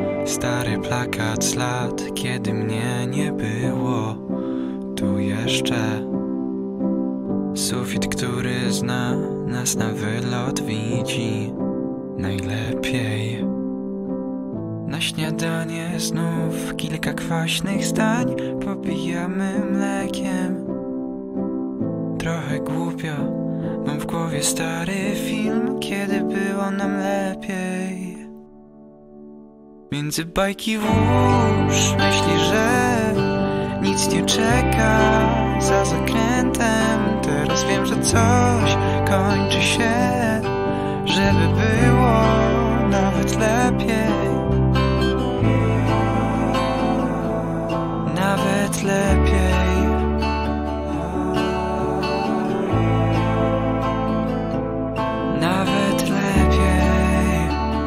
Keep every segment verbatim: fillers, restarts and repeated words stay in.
Stary plakat z lat, kiedy mnie nie było tu jeszcze. Sufit, który zna nas na wylot, widzi najlepiej. Na śniadanie znów kilka kwaśnych zdań popijamy mlekiem. Trochę głupio, mam w głowie stary film, kiedy było nam lepiej. Między bajki włóż myśli, że nic nie czeka za zakrętem. Teraz wiem, że coś kończy się, żeby było nawet lepiej. Nawet lepiej. Nawet lepiej.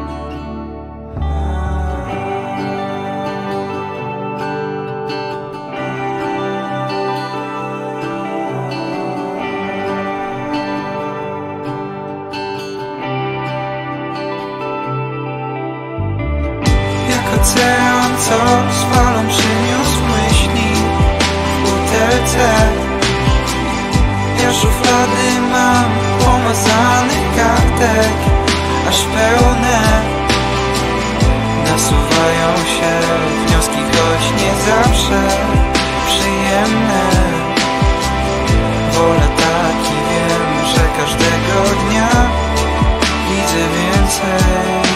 Jak ocean, co z falą przyniósł myśli w butelce. Ja szuflady mam pomazanych kartek, aż pełne. Nasuwają się wnioski, choć nie zawsze przyjemne. Wolę tak i wiem, że każdego dnia widzę więcej.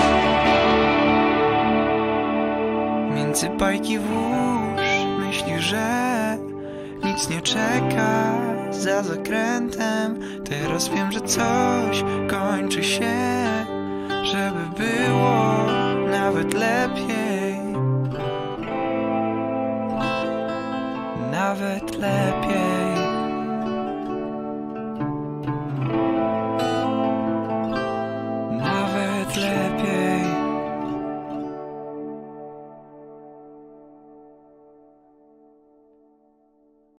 Między bajki włóż myśli, że nic nie czeka za zakrętem. Teraz wiem, że coś kończy się, żeby było nawet lepiej. Nawet lepiej.